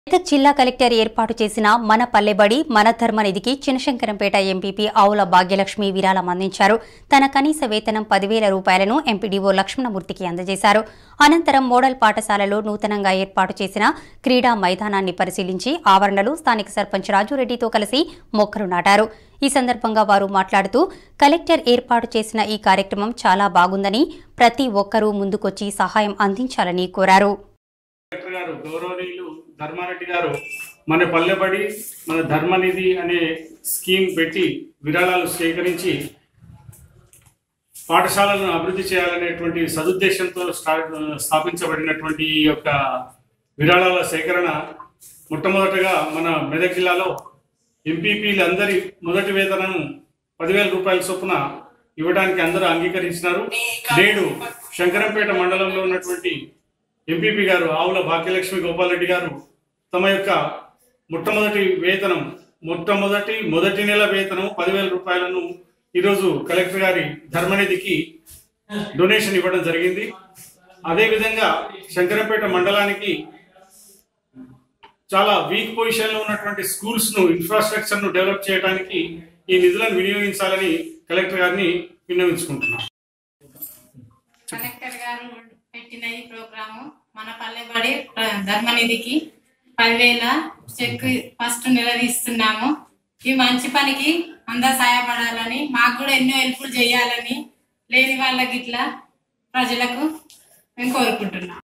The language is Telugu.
మెదక్ జిల్లా కలెక్టర్ ఏర్పాటు చేసిన మన పల్లెబడి మన ధర్మనిధికి చినశంకరంపేట ఎంపీపీ ఆవుల భాగ్యలక్ష్మి విరాళం అందించారు. తన కనీస వేతనం 10,000 రూపాయలను ఎంపీడీఓ లక్ష్మణమూర్తికి అందజేశారు. అనంతరం మోడల్ పాఠశాలలో నూతనంగా ఏర్పాటు చేసిన క్రీడా మైదానాన్ని పరిశీలించి ఆవరణలో స్థానిక సర్పంచ్ రాజురెడ్డితో కలిసి మొక్కలు నాటారు. ఈ సందర్భంగా వారు మాట్లాడుతూ కలెక్టర్ ఏర్పాటు చేసిన ఈ కార్యక్రమం చాలా బాగుందని, ప్రతి ఒక్కరూ ముందుకొచ్చి సహాయం అందించాలని కోరారు. ధర్మారెడ్డి గారు మన పల్లెబడి మన ధర్మనిధి అనే స్కీమ్ పెట్టి విరాళాలు సేకరించి పాఠశాలను అభివృద్ధి చేయాలనేటువంటి సదుద్దేశంతో స్థాపించబడినటువంటి ఈ యొక్క విరాళాల సేకరణ మొట్టమొదటగా మన మెదక్ జిల్లాలో ఎంపీపీలందరి మొదటి వేతనం 10,000 రూపాయల చొప్పున ఇవ్వడానికి అందరూ అంగీకరించినారు. నేడు శంకరంపేట మండలంలో ఉన్నటువంటి ఎంపీపీ గారు ఆవుల భాగ్యలక్ష్మి గోపాలరెడ్డి గారు తమ యొక్క మొదటి నెల వేతనం 10,000 రూపాయలను ఈరోజు కలెక్టర్ గారి ధర్మనిధికి డొనేషన్ ఇవ్వడం జరిగింది. అదేవిధంగా శంకరంపేట మండలానికి చాలా వీక్ పొజిషన్లో ఉన్నటువంటి స్కూల్స్ను ఇన్ఫ్రాస్ట్రక్చర్ను డెవలప్ చేయడానికి ఈ నిధులను వినియోగించాలని కలెక్టర్ గారిని విన్నవించుకుంటున్నాం. కలెక్టర్ గారు పెట్టిన ఈ ప్రోగ్రాము మన పల్లెబడి ధర్మనిధికి 10,000 చెక్ ఫస్ట్ నిలదీస్తున్నాము. ఈ మంచి పనికి అందరూ సహాయపడాలని, మాకు కూడా ఎన్నో హెల్ప్లు చేయాలని, లేని వాళ్ళకి ఇట్లా ప్రజలకు మేము కోరుకుంటున్నాం.